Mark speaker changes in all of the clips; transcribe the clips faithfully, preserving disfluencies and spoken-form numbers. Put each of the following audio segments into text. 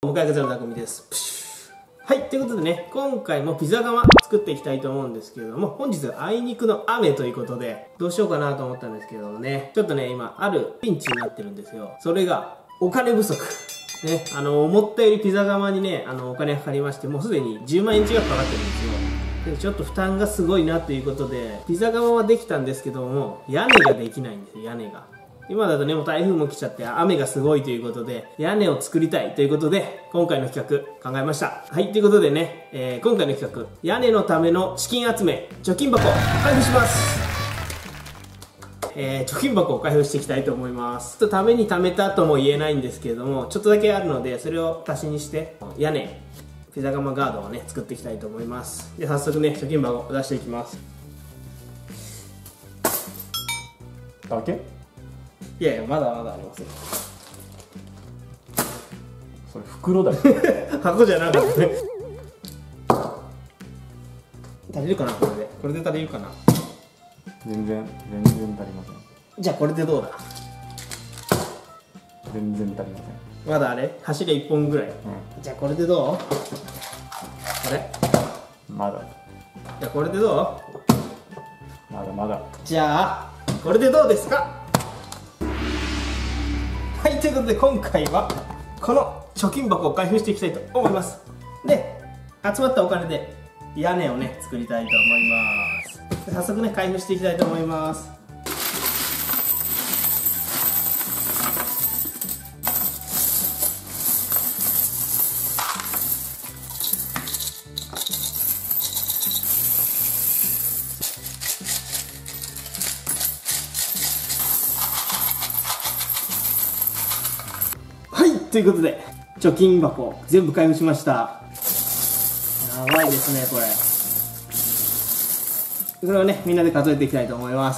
Speaker 1: 向かい風の匠です。プシュはい、ということでね、今回もピザ窯作っていきたいと思うんですけれども、本日はあいにくの雨ということで、どうしようかなと思ったんですけどもね、ちょっとね、今、あるピンチになってるんですよ。それが、お金不足。ね、あの、思ったよりピザ窯にね、あの、お金がかかりまして、もうすでにじゅうまんえん近くかかってるんですよ。でちょっと負担がすごいなということで、ピザ窯はできたんですけども、屋根ができないんですよ、屋根が。今だとね、もう台風も来ちゃって雨がすごいということで、屋根を作りたいということで、今回の企画考えました。はい、ということでね、えー、今回の企画、屋根のための資金集め、貯金箱、開封します。えー、貯金箱を開封していきたいと思います。ちょっとために貯めたとも言えないんですけれども、ちょっとだけあるので、それを足しにして、屋根、ピザ窯ガードをね、作っていきたいと思います。で、早速ね、貯金箱を出していきます。
Speaker 2: だけ？
Speaker 1: いやいや、まだまだありますよ。
Speaker 2: それ袋だよ。
Speaker 1: 箱じゃなかったね。足りるかな、これで。これで足りるかな。
Speaker 2: 全然全然足りません。
Speaker 1: じゃあこれでどうだ。
Speaker 2: 全然足りません。
Speaker 1: まだあれ走りいっぽんぐらい、うん、じゃあこれでどう。あれ
Speaker 2: まだ。
Speaker 1: じゃあこれでど
Speaker 2: うまだまだ。
Speaker 1: じゃあこれでどうですか。はい、ということで今回はこの貯金箱を開封していきたいと思います。で、集まったお金で屋根をね作りたいと思います。早速ね開封していきたいと思います。はい、ということで貯金箱全部開封しました。やばいですねこれ。これをねみんなで数えていきたいと思います。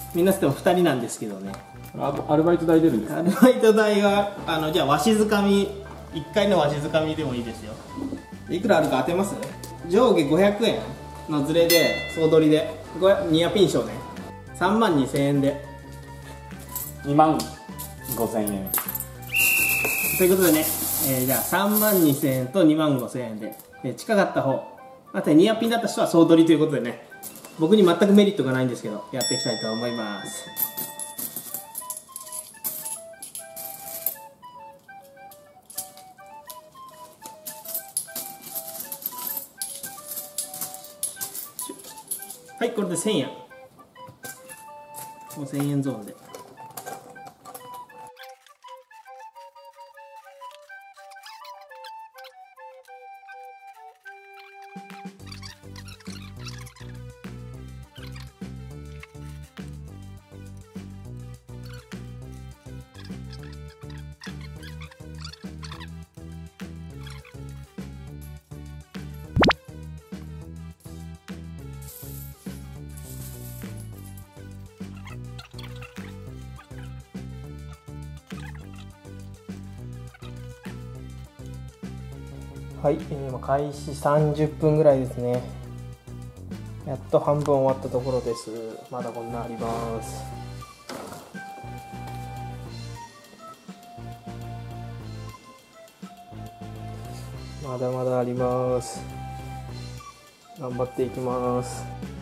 Speaker 1: みんなつってもふたりなんですけどね。
Speaker 2: アルバイト代出るんですか？
Speaker 1: アルバイト代はあのじゃあわしづかみいっかいのわしづかみでもいいですよ。いくらあるか当てます？上下ごひゃくえんのズレで総取りでニアピン賞ねさんまんにせんえんで
Speaker 2: にまんごせんえん
Speaker 1: ということでね、えー、じゃあさんまんにせんえんとにまんごせんえんで、えー、近かった方またニアピンだった人は総取りということでね、僕に全くメリットがないんですけどやっていきたいと思います。はい、これでせんえんごせんえんゾーンで。はい、えー、今開始さんじゅっぷんぐらいですね。やっと半分終わったところです。まだこんなあります。まだまだあります。頑張っていきます。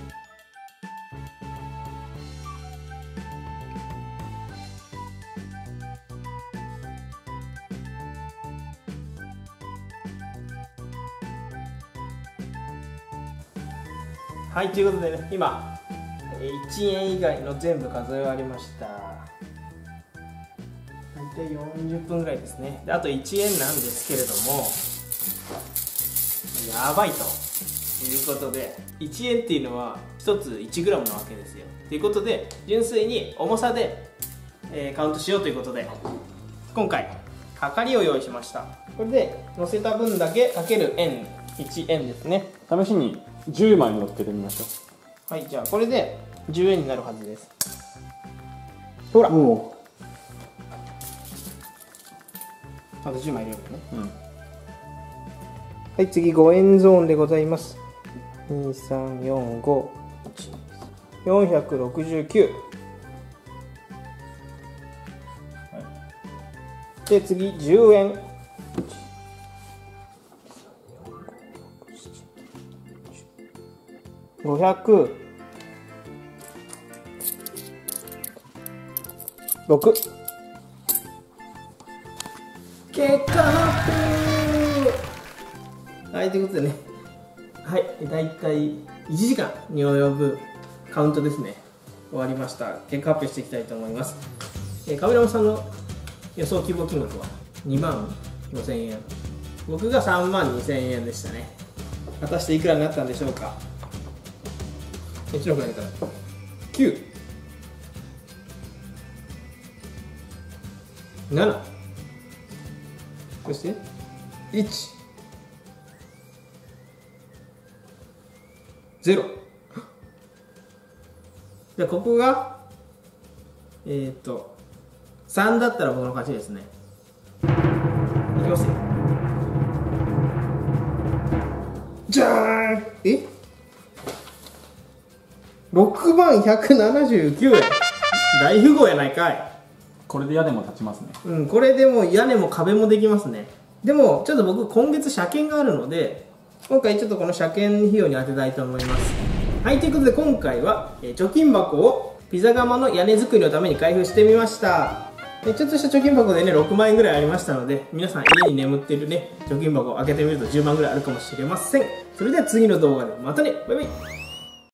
Speaker 1: はい、ということでね、今いちえん以外の全部数え終わりました。大体よんじゅっぷんぐらいですね。であといちえんなんですけれども、やばいということで、いちえんっていうのはひとついちグラムなわけですよ。ということで純粋に重さで、えー、カウントしようということで今回はかりを用意しました。これで乗せた分だけかける円いちえんですね。
Speaker 2: 試しにじゅうまい乗っけてみましょ
Speaker 1: う。はい、じゃあこれでじゅうえんになるはずです。ほら、おあとじゅうまい入れるよね、うん、はい、次ごえんゾーンでございます。にさんよんごよんひゃくろくじゅうきゅう、はい、で次じゅうえんごひゃくろく。結果発表。はい、ということでね、はい、だいたいいちじかんに及ぶカウントですね、終わりました。結果発表していきたいと思います。えー、カメラマンさんの予想希望金額はにまんごせんえん、僕がさんまんにせんえんでしたね。果たしていくらになったんでしょうか。いちのくらいからきゅう、なな、そしていち、ゼロ。じゃあここがえっ、ー、とさんだったら僕の勝ちですね。いきますよ。じゃーん。えろくまんひゃくななじゅうきゅうえん。大富豪やないかい。
Speaker 2: これで屋根も立ちますね。
Speaker 1: うん、これでも屋根も壁もできますね。でもちょっと僕今月車検があるので、今回ちょっとこの車検費用に当てたいと思います。はい、ということで今回は、えー、貯金箱をピザ窯の屋根作りのために開封してみました。でちょっとした貯金箱でねろくまんえんぐらいありましたので、皆さん家に眠っているね貯金箱を開けてみるとじゅうまんぐらいあるかもしれません。それでは次の動画でまたね。バイバイ。